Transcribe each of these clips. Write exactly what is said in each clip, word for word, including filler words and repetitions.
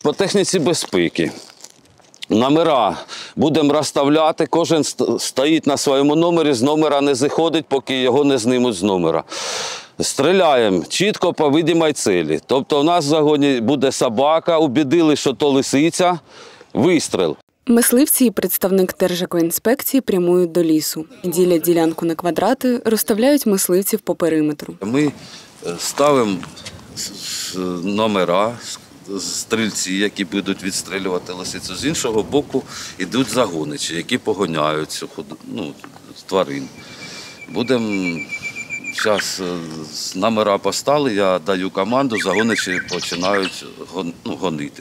По техніці безпеки. Номера будемо розставляти, кожен стоїть на своєму номері, з номера не заходить, поки його не знімуть з номера. Стріляємо чітко по видимій цілі. Тобто у нас в загоні буде собака, убідили, що то лисиця, вистріл. Мисливці і представник Держекоінспекції прямують до лісу. Ділять ділянку на квадрати, розставляють мисливців по периметру. Ми ставимо номера, стрільці, які будуть відстрілювати лисицю. З іншого боку йдуть загоничі, які погоняють цю ну, тварин. Будемо, зараз номера постали, я даю команду, загоничі починають ну, гонити.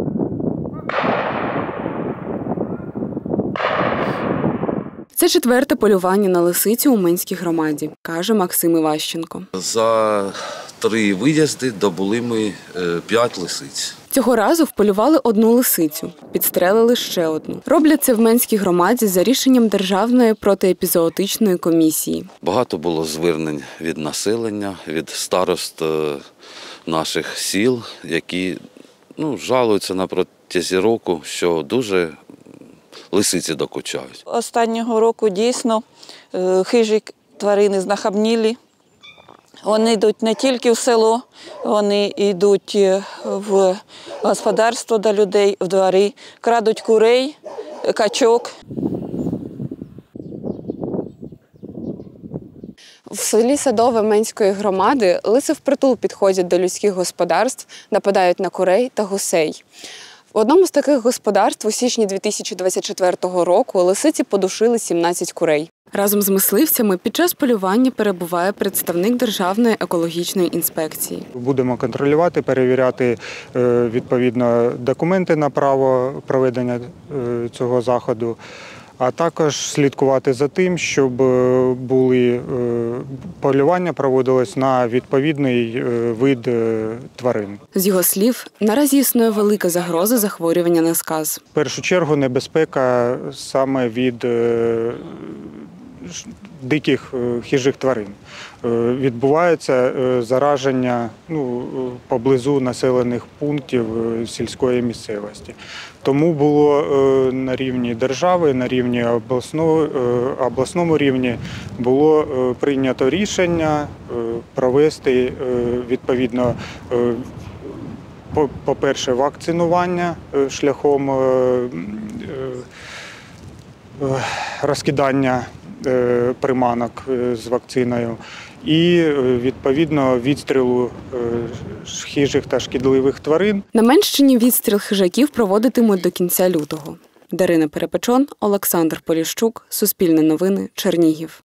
Це четверте полювання на лисицю у Менській громаді, каже Максим Іващенко. За три виїзди добули ми п'ять лисиць. Цього разу вполювали одну лисицю, підстрелили ще одну. Роблять це в Менській громаді за рішенням Державної протиепізоотичної комісії. Багато було звернень від населення, від старост наших сіл, які ну, жалуються на протязі року, що дуже лисиці докучають. Останнього року дійсно хижі тварини знахабнілі. Вони йдуть не тільки в село, вони йдуть в господарство до людей, в двори, крадуть курей, качок. В селі Садове Менської громади лиси впритул підходять до людських господарств, нападають на курей та гусей. В одному з таких господарств у січні дві тисячі двадцять четвертого року лисиці подушили сімнадцять курей. Разом з мисливцями під час полювання перебуває представник Державної екологічної інспекції. Будемо контролювати, перевіряти відповідно документи на право проведення цього заходу, а також слідкувати за тим, щоб були полювання проводилось на відповідний вид тварин. З його слів, наразі існує велика загроза захворювання на сказ. В першу чергу небезпека саме від диких хижих тварин. Відбувається зараження ну, поблизу населених пунктів сільської місцевості. Тому було на рівні держави, на рівні обласного, обласному рівні було прийнято рішення провести відповідно, по-перше, вакцинування шляхом розкидання приманок з вакциною і, відповідно, відстрілу хижих та шкідливих тварин. На Менщині відстріл хижаків проводитимуть до кінця лютого. Дарина Перепечон, Олександр Поліщук, Суспільне новини, Чернігів.